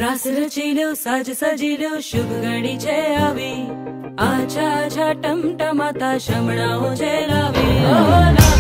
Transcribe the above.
रास रची ल्यो साज सजी ल्यो शुभ घड़ी छे आवी आछा आछा टमटमाता शमणाओ छे लावी।